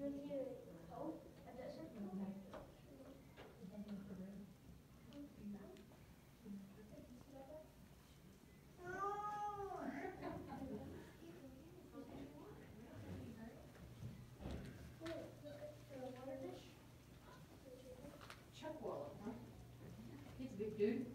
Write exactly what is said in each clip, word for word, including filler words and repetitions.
Dude.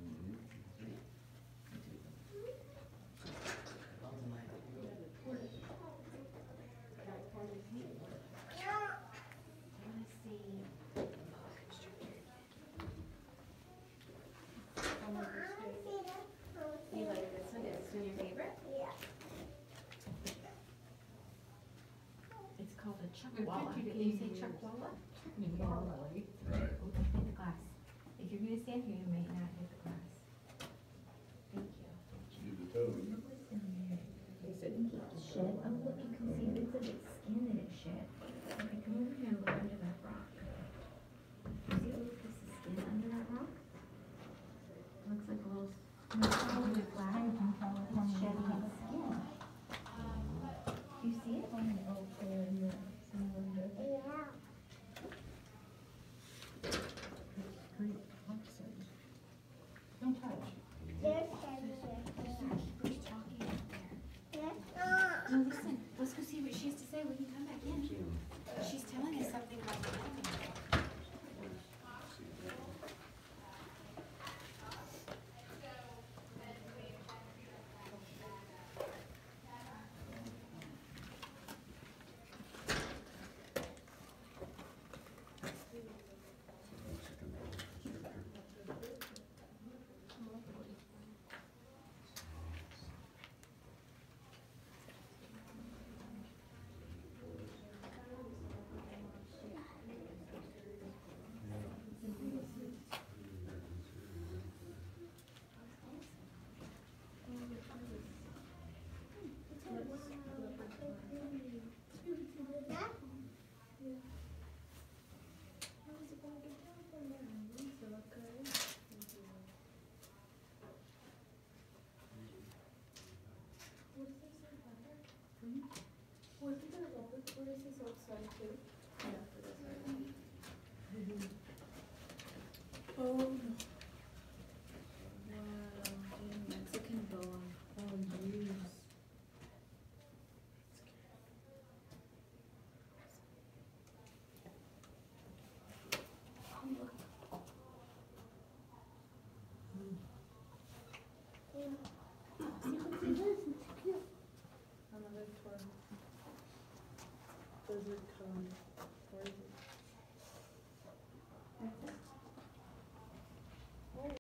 You like this one? Is this one your favorite? Yeah. It's called a chuckwalla. Can you say chuckwalla? Normally. Right. Oh, don't hit the glass. If you're gonna stand here, you may not hit the glass. Thank you. Use the toes. He said it shed. Oh, look, you can see bits of its skin that it shed. Okay, come over here and look under that rock. You see a little piece of skin under that rock? Looks like a little, no, it's probably flat. It's shedding its skin. Do you see it? Yeah. Great oxide. Don't touch. There's heavy here. Who's talking out there? There's No, listen, let's go see what she has to say. We can come back in. She's telling us something about the animal. Oh, no. Wow, Mexican boa. Oh, jeez. Another twirl. Those are cone.